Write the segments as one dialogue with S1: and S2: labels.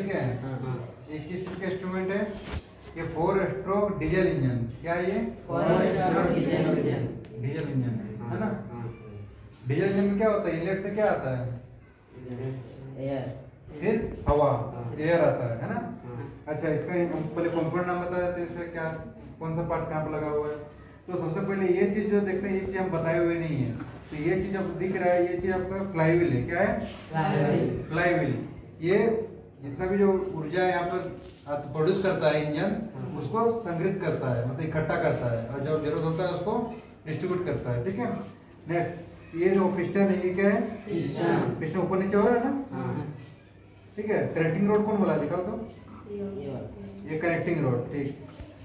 S1: ठीक है। ये किस चीज का इंस्ट्रूमेंट है? ये 4 स्ट्रोक डीजल इंजन। क्या है ये?
S2: 4 stroke diesel engine.
S1: Diesel engine है ना। डीजल इंजन में क्या होता है? इनलेट से क्या आता है?
S2: एयर,
S1: सिर्फ हवा, एयर आता है ना। अच्छा, इसका हम पहले कंपोनेंट नाम बता देते हैं। इसका क्या, कौन सा पार्ट कहाँ पर लगा हुआ है? तो सबसे पहले ये चीज जो देखते हैं, ये चीज हम बताए हुए नहीं है। तो ये चीज आपको दिख रहा है, ये चीज आपका फ्लाईव्हील है। क्या है? फ्लाईव्हील। ये जितना भी जो ऊर्जा है यहाँ पर प्रोड्यूस करता है इंजन, उसको संग्रहित करता है, मतलब इकट्ठा करता है, और जब जरूरत होता है उसको डिस्ट्रीब्यूट करता है। ठीक है। नेक्स्ट, ये जो पिस्टन है, ये क्या है? पिस्टन ऊपर नीचे हो रहा है ना। ठीक है। कनेक्टिंग रोड कौन बोला? दिखाओ तो। ये कनेक्टिंग रोड। ठीक।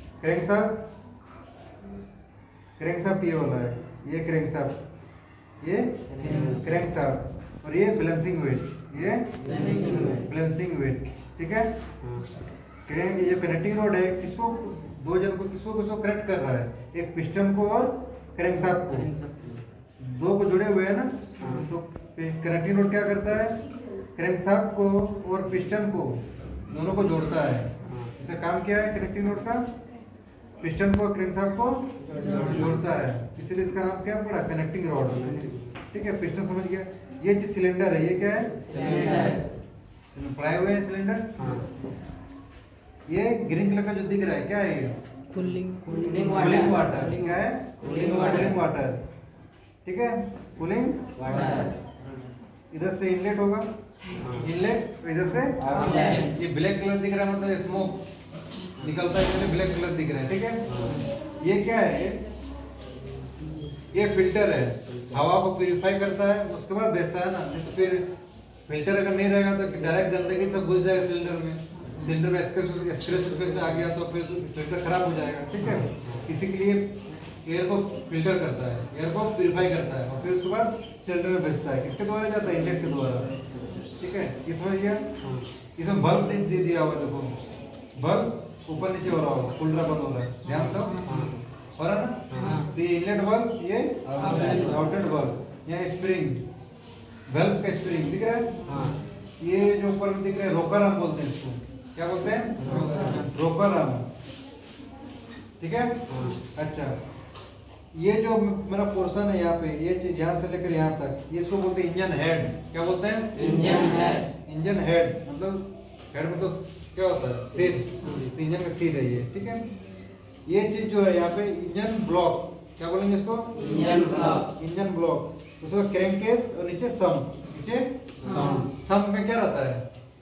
S1: क्रैंकशाफ्ट ये वाला है। ये क्रैंकशाफ्ट, ये क्रैंकशाफ्ट, और ये बैलेंसिंग वेट, ये बैलेंसिंग वेट। ठीक है। क्रैंक, ये जो कनेक्टिंग रोड है, किसको, दो जन को किसको कनेक्ट कर रहा है? एक पिस्टन को और क्रैंकशाफ्ट को। दो को जुड़े हुए हैं ना। तो कनेक्टिंग रोड क्या करता है? क्रैंकशाफ्ट को और पिस्टन को, दोनों को जोड़ता है। इसका काम क्या है कनेक्टिंग रोड का? पिस्टन को क्रैंकशाफ्ट को जोड़ता है, इसलिए इसका नाम क्या पड़ा? Connecting rod. ठीक है। पिस्टन समझ गया। ये चीज सिलेंडर है। ये क्या है? सिलेंडर। पढ़ाए हुए हैं सिलेंडर। ये ग्रीन कलर का जो दिख रहा है, क्या है? ये कूलिंग वाटर। क्या है? Cooling water. ठीक है। Cooling water. इधर से इनलेट होगा, इनलेट, इधर से आउटलेट। ये ब्लैक कलर दिख रहा है, मतलब स्मोक निकलता है, इसलिए ब्लैक कलर दिख रहा है। ठीक है। ये क्या है? ये फिल्टर है, हवा को प्यूरिफाई करता है, उसके बाद भेजता है ना। नहीं तो फिर फिल्टर अगर नहीं रहेगा तो डायरेक्ट गंदगी सब घुस जाएगा सिलेंडर में। सिलेंडर में स्क्रैच आ गया तो फिर सिलेंडर खराब हो जाएगा। ठीक है। इसी के लिए एयर को फिल्टर करता है, एयर को प्यूरिफाई करता है, और फिर उसके बाद सिलेंडर में भेजता है। किसके द्वारा जाता है? इनलेट के द्वारा। ठीक है। ये समझ गया। इसमें बल्ब दे दिया हुआ, देखो बल्ब ऊपर नीचे हो रहा होगा, खुल रहा बंद हो रहा है, ध्यान दो। हो रहा ना। तो ये इनलेट बल्ब, ये आउटलेट बल्ब, यहाँ स्प्रिंग, बल्ब का स्प्रिंग दिख रहा है। ये जो ऊपर में दिख रहा है, रोकर आर्म बोलते हैं इसको। क्या बोलते हैं? Rocker arm. ठीक है। अच्छा, ये जो मेरा पोर्शन है यहाँ पे, ये चीज यहाँ से लेकर यहाँ तक, ये इसको बोलते हैं इंजन हेड। क्या बोलते हैं? Engine head. इंजन हेड मतलब, हेड मतलब क्या होता है? सिर। तो इंजन का सिर है ये। ठीक है। ये चीज जो है यहाँ पे इंजन ब्लॉक, क्या बोलेंगे इसको? Engine block. इंजन ब्लॉक, उसमें क्रैंककेस और नीचे सम्प। नीचे सम्प में क्या रहता है?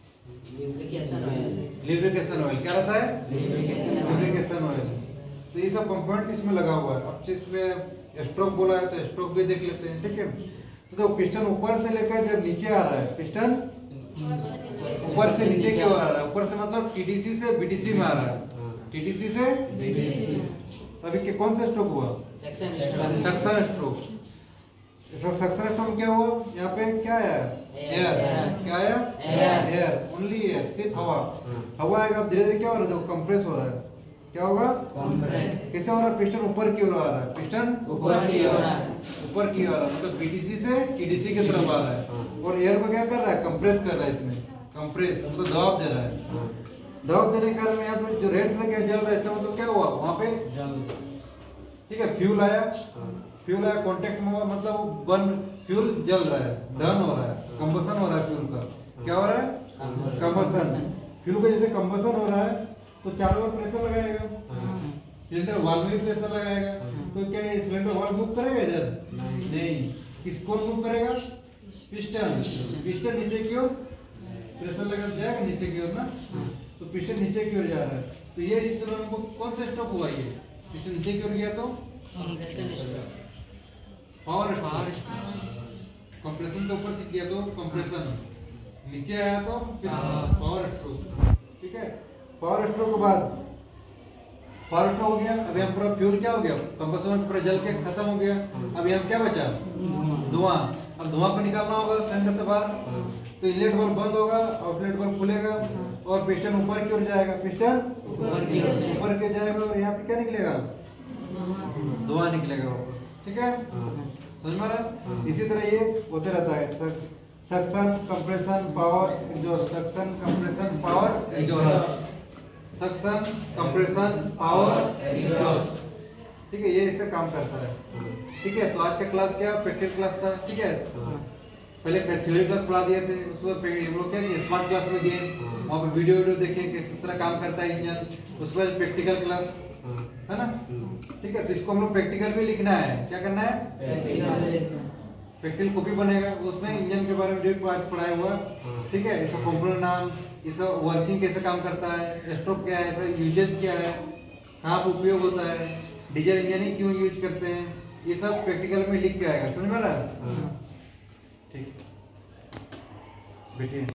S1: Lubrication oil. क्या रहता है? Lubrication oil. तो ये सब कंपोनेंट इसमें लगा हुआ है। अब इसमें स्ट्रोक बोला है तो स्ट्रोक भी देख लेते हैं। ठीक है। तो पिस्टन ऊपर से लेकर जब नीचे आ रहा है, पिस्टन ऊपर से नीचे की ओर आ रहा है। ऊपर से मतलब टीडीसी से बीडीसी में आ रहा है, टीडीसी से बीडीसी। अभी कौन सा स्ट्रोक हुआ? Suction stroke. सक्शन स्ट्रोक क्या हुआ? यहाँ पे क्या है? एयर। क्या है? एयर। ओनली एयर, सिर्फ हवा। हवा आएगा, धीरे धीरे क्या हो रहा है? देखो कंप्रेस हो रहा है। क्या होगा? कैसे हो रहा है? पिस्टन ऊपर की ओर आ रहा है, पिस्टन ऊपर की ओर आ रहा है, ऊपर की ओर आ रहा है, मतलब बीडीसी से टीडीसी की तरफ आ रहा है। और एयर को क्या कर रहा है? कंप्रेस कर रहा है। इसमें कंप्रेस मतलब दबाव दे रहा है। दबाव देने के कारण यहाँ पे जो रेड में क्या जल रहा है, इसका मतलब क्या हुआ? वहाँ पे जल। ठीक है। फ्यूल आया, फ्यूल आया, कांटेक्ट में हुआ, मतलब बर्न, फ्यूल जल रहा है, दहन हो रहा है, कंबसन हो रहा है फ्यूल का। क्या हो रहा है? कंबसन। फ्यूल का जैसे कंबसन हो रहा है तो चारों ओर प्रेशर लगाएगा, सिलेंडर वाल्व में प्रेशर लगाएगा। तो क्या ये सिलेंडर वाल्व मूव करेगा इधर? नहीं। किसको मूव करेगा? पिस्टन। पिस्टन नीचे की ओर प्रेशर लगा जाएगा, नीचे की ओर ना। तो पिस्टन नीचे की ओर जा रहा है। तो ये इस तरह को कौन सा स्ट्रोक हुआ? ये पिस्टन नीचे की ओर गया तो पावर स्ट्रोक। कंप्रेशन के ऊपर गया तो कंप्रेशन, नीचे आया तो फिर पावर स्ट्रोक। ठीक है। पावर स्ट्रोक के बाद पावर स्ट्रोक हो गया। अभी हम पूरा फ्यूल क्या हो गया? कंबसन पूरा जल के खत्म हो गया। अभी हम क्या बचा? धुआं। अब धुआं को निकालना होगा सिलेंडर से बाहर। तो इनलेट वाल्व बंद होगा, आउटलेट वाल्व खुलेगा और पिस्टन ऊपर की ओर जाएगा। पिस्टन ऊपर की ओर जाएगा और यहाँ से क्या निकलेगा? धुआं निकलेगा वापस। ठीक है। समझ में आ रहा है? इसी तरह ये होते रहता है। Suction, compression, power, exhaust, suction, compression, power, exhaust, suction, compression, power, exhaust. ठीक है, ये इससे काम करता है। ठीक है, तो आज का क्लास क्या प्रैक्टिकल क्लास था। ठीक है, पहले थ्योरी क्लास पढ़ा दिए थे, उसके बाद हम लोग क्या किए स्मार्ट क्लास में दिए, वहाँ पे वीडियो देखें किस तरह काम करता है इंजन। उसके बाद प्रैक्टिकल क्लास है ना। ठीक है, तो इसको हम लोग प्रैक्टिकल में लिखना है। क्या करना है? प्रैक्टिकल कॉपी बनेगा, उसमें इंजन के बारे में जो पढ़ाया हुआ। ठीक है, इसका कंपोनेंट नाम, इसका वर्किंग कैसे काम करता है, स्ट्रोक क्या है, इसका यूजेस क्या है, कहाँ पे उपयोग होता है, डीजल इंजन क्यों यूज करते हैं, ये सब प्रैक्टिकल में लिख के आएगा। समझ में आ रहा है? ठीक, बैठिए।